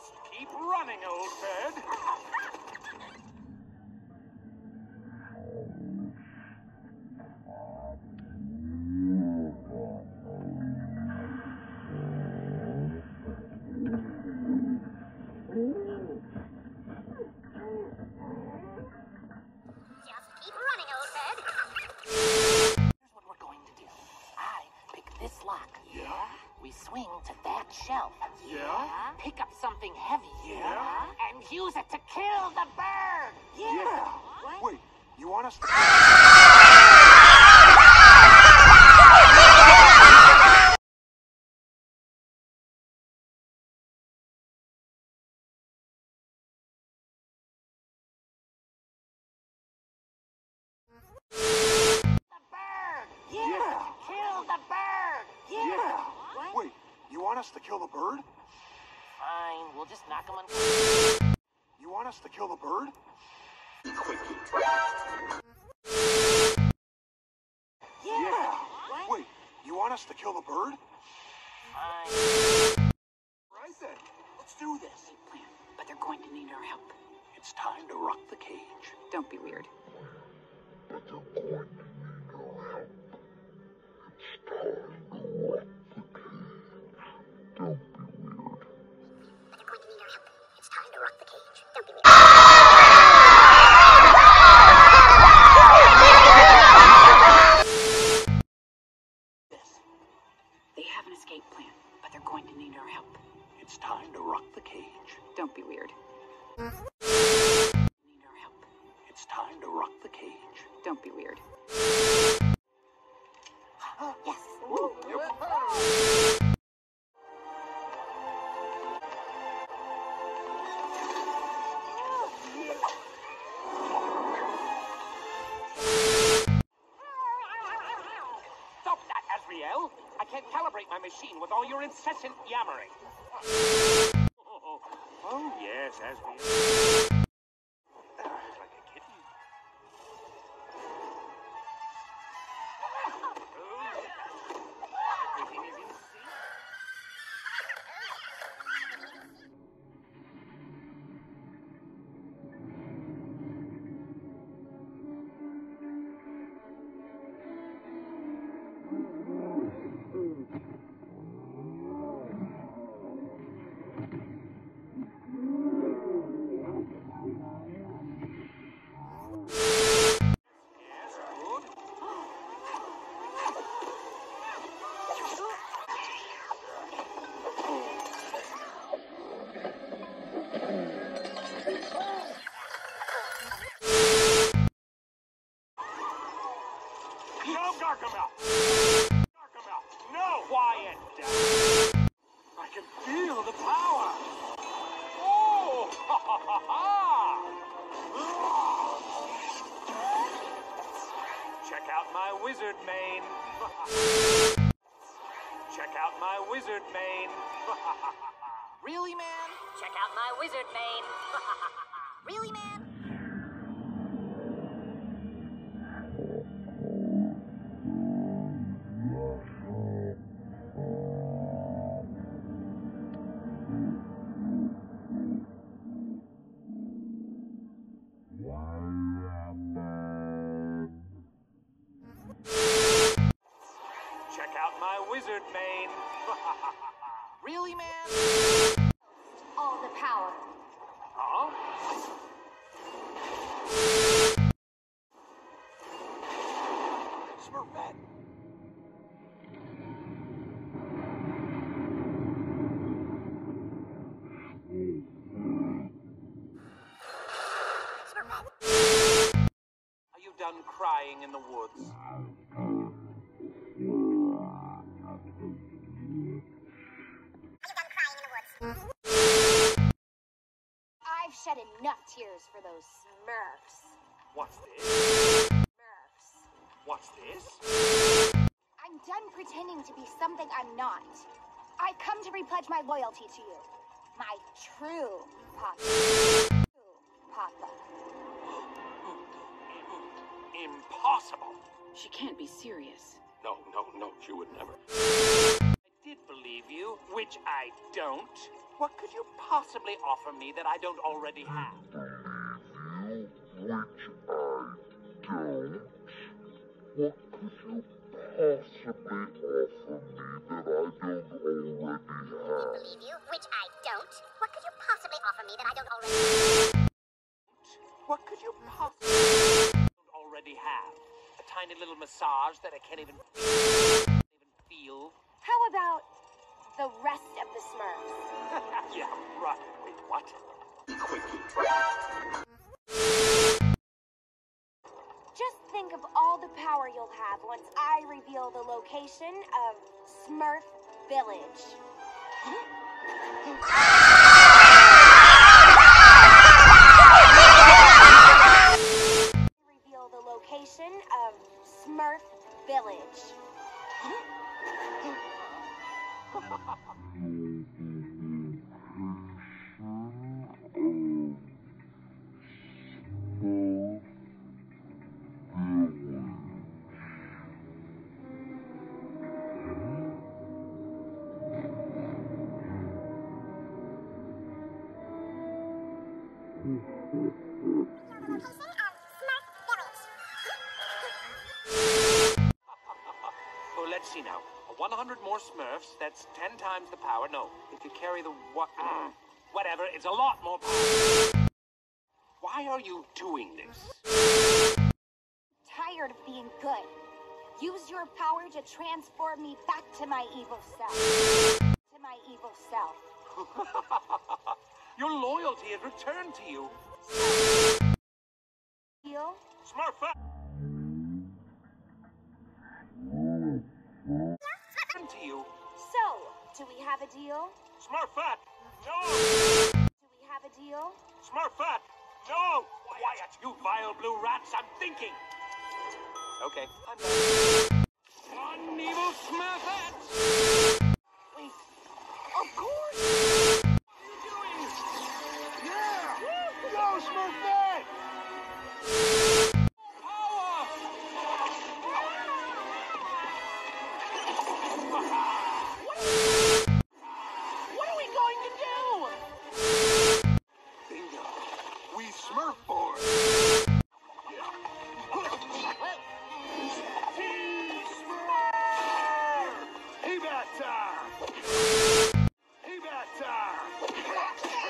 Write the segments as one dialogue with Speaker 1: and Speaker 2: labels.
Speaker 1: Just keep running, old bird.
Speaker 2: Swing to that shelf.
Speaker 1: Yeah?
Speaker 2: Pick up something heavy.
Speaker 1: Yeah?
Speaker 2: And use it to kill the bird.
Speaker 1: Yeah.
Speaker 2: What?
Speaker 1: Wait, you want us to...
Speaker 2: The bird.
Speaker 1: Yeah.
Speaker 2: Kill the bird.
Speaker 1: Yeah.
Speaker 2: What?
Speaker 1: Wait, you want us to kill the bird?
Speaker 2: Fine, we'll just knock him unconscious.
Speaker 1: You want us to kill the bird?
Speaker 2: Yeah.
Speaker 1: What? Wait, you want us to kill the bird?
Speaker 2: Fine.
Speaker 1: Right then, let's do this.
Speaker 3: Plan, but they're going to need our help.
Speaker 1: It's time to rock the cage.
Speaker 3: Don't be weird.
Speaker 4: But they're going to need our help. It's time to rock the cage. Don't be weird.
Speaker 5: But they're going to need our help. It's time to rock the cage. Don't be weird.
Speaker 3: They have an escape plan, but they're going to need our help.
Speaker 1: It's time to rock the cage.
Speaker 3: Don't be weird. Need our help.
Speaker 1: It's time to rock the cage.
Speaker 3: Don't be weird.
Speaker 2: Yes.
Speaker 1: Stop that, Azrael! I can't calibrate my machine with all your incessant yammering. Oh, yes, Azrael. Like a kitten. Everything is in sync. Yes, good. No, Gargamel! Gargamel, no! Quiet down. I can feel the power. Oh! Ha ha ha ha! Check out my wizard mane. Check out my wizard mane.
Speaker 2: Really, man?
Speaker 5: Check out my wizard mane. Really, man?
Speaker 1: Check out my wizard mane.
Speaker 2: Really, man?
Speaker 5: All the power.
Speaker 1: Huh? Smurfette. Are you done crying in the woods?
Speaker 5: I've shed enough tears for those Smurfs.
Speaker 1: What's this?
Speaker 5: Smurfs.
Speaker 1: What's this?
Speaker 5: I'm done pretending to be something I'm not. I come to repledge my loyalty to you. My true Papa. True Papa.
Speaker 1: Impossible.
Speaker 3: She can't be serious.
Speaker 1: No, she would never. I did believe you, which I don't. What could you possibly offer me that I don't already have?
Speaker 4: You, which I don't. What could you possibly offer me that I don't already have?
Speaker 3: Believe you, which I don't. What could you possibly offer me that I don't already?
Speaker 1: What could you possibly already have? A tiny little massage that I can't even feel.
Speaker 5: How about the rest of the Smurfs?
Speaker 1: Yeah, right. Wait, what?
Speaker 5: Just think of all the power you'll have once I reveal the location of Smurf Village. Reveal the location of Smurf Village.
Speaker 1: Oh, let's see now. 100 more Smurfs, that's 10 times the power. No, if you carry the whatever, it's a lot more power. Why are you doing this?
Speaker 5: Tired of being good. Use your power to transform me back to my evil self. To my evil self.
Speaker 1: Your loyalty has returned to you.
Speaker 5: Deal?
Speaker 1: Smurfette! Returned to you.
Speaker 5: So, do we have a deal?
Speaker 1: Smurfette! No!
Speaker 5: Do we have a deal?
Speaker 1: Smurfette! No! Quiet, you vile blue rats! I'm thinking! Okay, I'm back. One evil Smurfette! Wait, of course! What are you doing? Yeah! Go, Smurfette! Power! What are we going to do? Bingo! We Smurf board! Payback time! Payback time!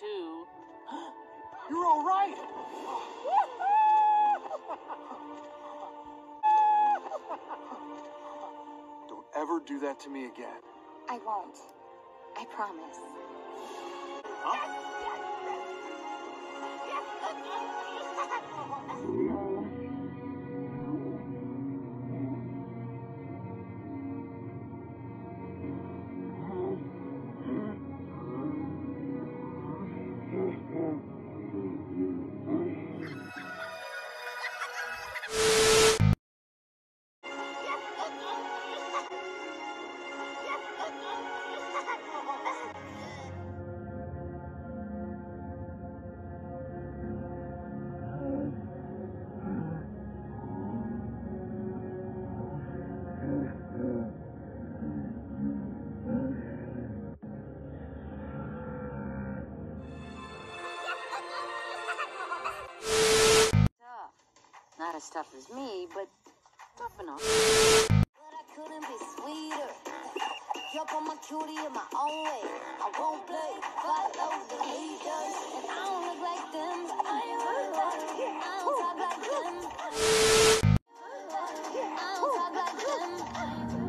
Speaker 2: too.
Speaker 1: You're all right. Don't ever do that to me again.
Speaker 5: I won't. I promise.
Speaker 2: Not as tough as me, but tough enough.
Speaker 6: But I couldn't be sweeter. Jump on my cutie in my own way. I won't play, follow the leaders. And I don't look like them. I don't talk like them. I don't talk like them.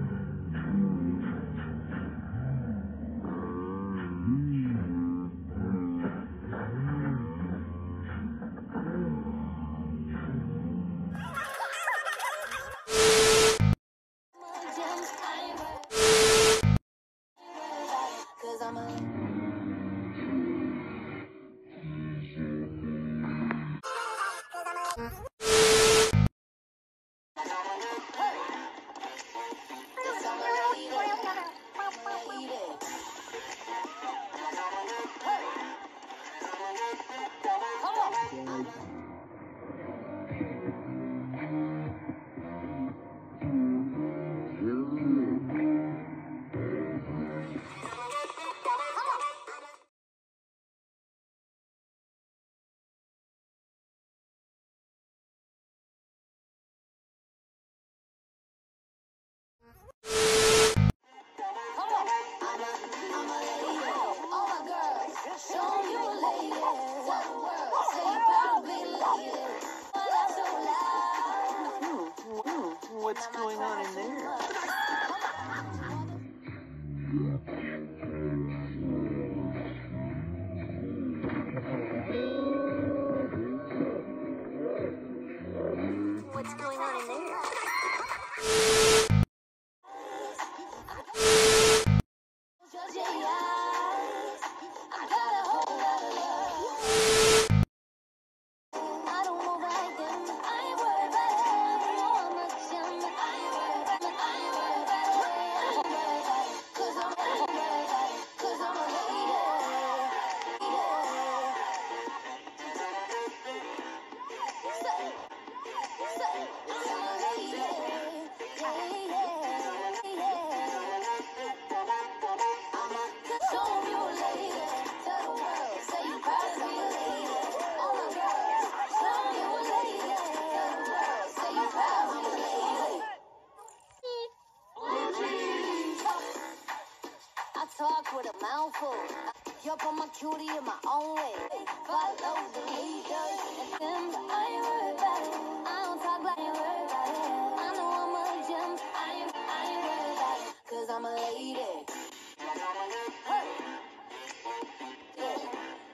Speaker 2: What's going on in there?
Speaker 6: What's going on in there? Talk with a mouthful. Jump on my cutie in my own way. Follow the leaders. And them, I ain't worried about it. I don't talk like I ain't worried about it. I know I'm a gem. I ain't worried about it. Cause I'm a lady. Hey. Yeah.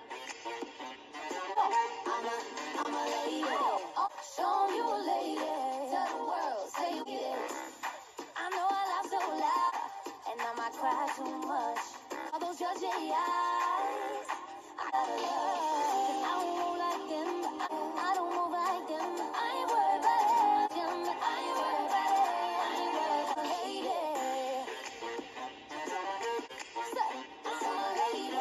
Speaker 6: I'm a lady. Oh, show you a lady. Tell the world, say you get it. I know I laugh so loud. And I might cry too much. All those judgy eyes, I gotta love. I don't move like them. I don't move like them. I ain't worried about it. I ain't worried about it. I ain't worried about it. Lady. I'm a lady.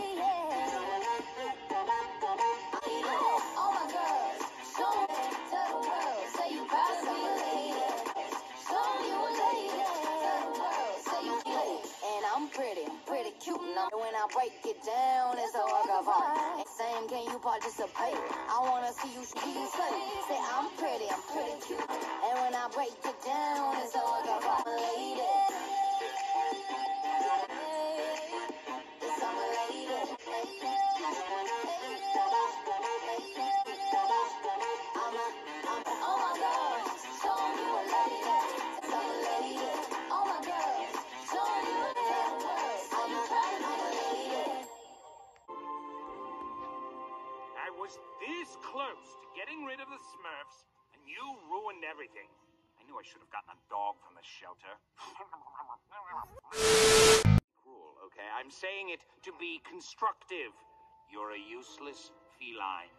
Speaker 6: All my girls, show me, tell the world, say you proud to be a lady. Show you a lady, tell the world, say you lady. And I'm pretty cute. And when I break it down, it's a work of art. And saying, can you participate? I wanna see you slay. Say I'm pretty cute. And when I break it down, it's a work of art. I'm a lady. Yes, I'm a lady.
Speaker 1: was this close to getting rid of the Smurfs, and you ruined everything. I knew I should have gotten a dog from the shelter. Cruel, okay? I'm saying it to be constructive. You're a useless feline.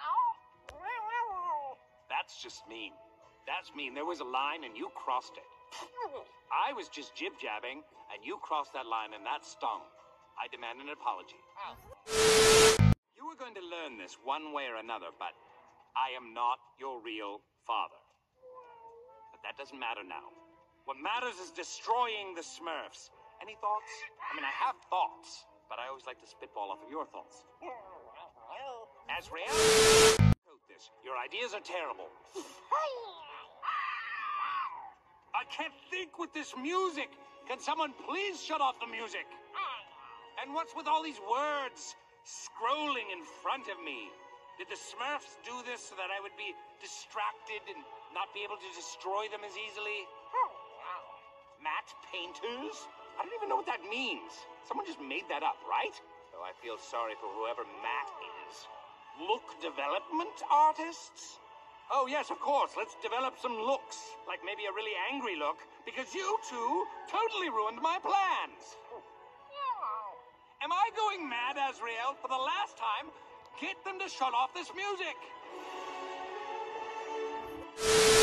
Speaker 1: That's just mean. That's mean. There was a line and you crossed it. I was just jib-jabbing, and you crossed that line, and that stung. I demand an apology. You were going to learn this one way or another, but I am not your real father. But that doesn't matter now. What matters is destroying the Smurfs. Any thoughts? I mean, I have thoughts, but I always like to spitball off of your thoughts. Azrael? This. Your ideas are terrible. I can't think with this music. Can someone please shut off the music? And what's with all these words scrolling in front of me? Did the Smurfs do this so that I would be distracted and not be able to destroy them as easily? Matte painters? I don't even know what that means. Someone just made that up, right? Though I feel sorry for whoever Matt is. Look development artists? Oh, yes, of course. Let's develop some looks. Like maybe a really angry look, because you two totally ruined my plans. Am I going mad, Azrael? For the last time, get them to shut off this music.